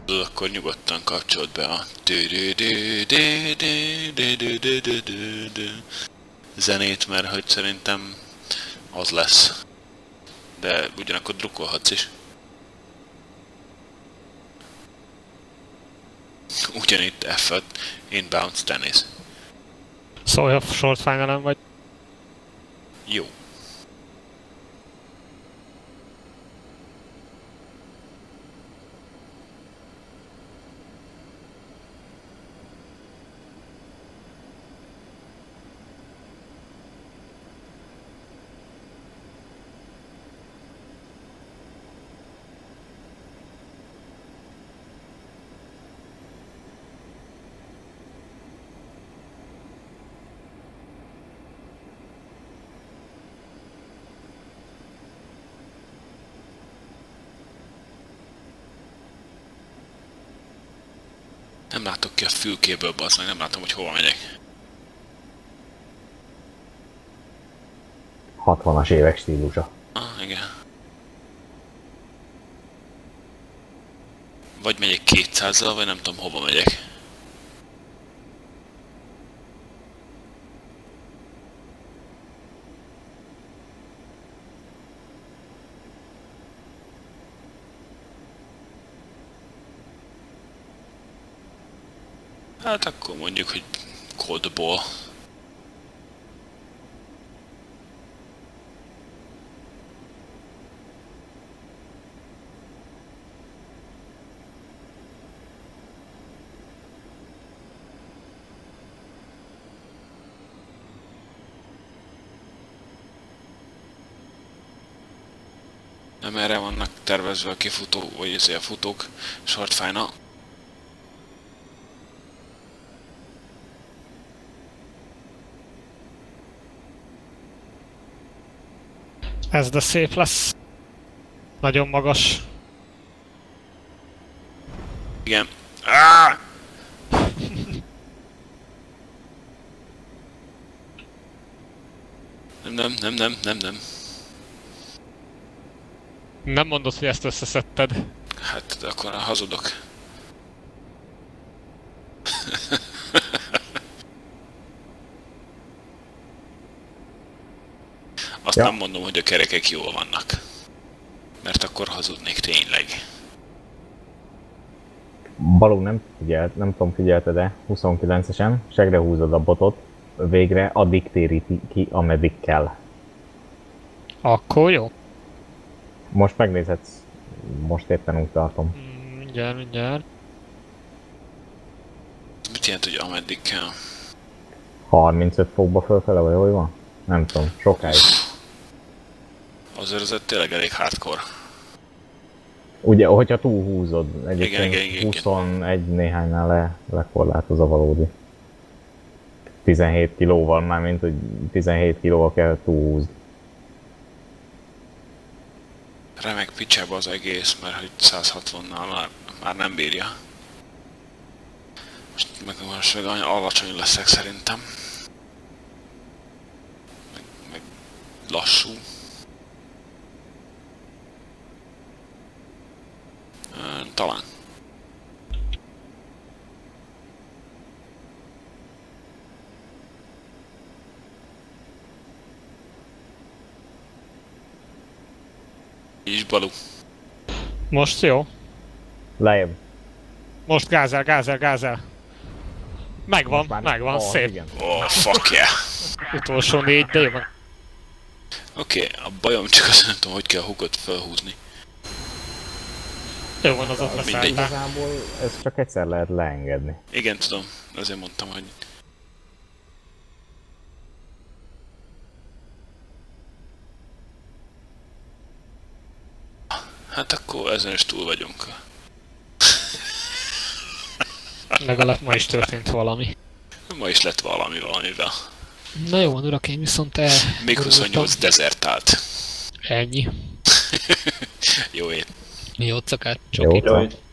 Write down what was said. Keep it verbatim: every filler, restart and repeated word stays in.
Akkor nyugodtan kapcsolt be a zenét, mert hogy szerintem az lesz. De ugyanakkor drukkolhatsz is. Ugyanitt F öt, inbounds tennis. Szóval a short final-en vagy? Jó. Nem látok ki a fülkéből, bassz meg, nem látom, hogy hova megyek. hatvanas évek stílusa. Ah, igen. Vagy megyek kétszázzal, vagy nem tudom, hova megyek. Hát akkor mondjuk, hogy cold ball. Nem erre vannak tervezve a kifutó, vagy ezért a futók, short final. Ez de szép lesz. Nagyon magas. Igen. Ah! Nem, nem, nem, nem, nem, nem. Nem mondod, hogy ezt összeszedted. Hát, de akkor hazudok. Azt ja. Nem mondom, hogy a kerekek jól vannak. Mert akkor hazudnék tényleg. Balú, nem figyelt, nem tudom, figyelte-e, huszonkilencesen, segre húzod a botot, végre addig téríti ki, ameddig kell. Akkor jó. Most megnézhetsz, most éppen úgy tartom. Mm, mindjárt, mindjárt. Mit jelent, hogy ameddig kell? harmincöt fokba fölfele, vagy hogy van? Nem tudom, sokáig. Azért ez tényleg elég hardcore. Ugye, hogyha túlhúzod, egyébként igen, igen, huszonegy néhánynál le, lekorlátoz a valódi. tizenhét kilóval, már mint hogy tizenhét kilóval kell túlhúzni. Remek picsába az egész, mert hogy száz hatvannal már, már nem bírja. Most meg most meg alacsony leszek szerintem. Meg, meg lassú. Talán. Így is, Balú. Most jó. Lejjebb. Most gázel, gázel, gázel. Megvan, megvan, oh, szép. Igen. Oh, fuck yeah. Utolsó négy, de jó van. Oké, okay, a bajom csak azt nem tudom, hogy kell a hukot felhúzni. Jó van, az ott leszálltál. Igazából ez csak egyszer lehet leengedni. Igen, tudom. Azért mondtam, hogy... Hát akkor ezen is túl vagyunk. Legalább ma is történt valami. Ma is lett valami valamivel. Na jó van, urak, én viszont el... Még huszonnyolc dezertált. Ennyi. Jó ét. Jó cakát. Jó,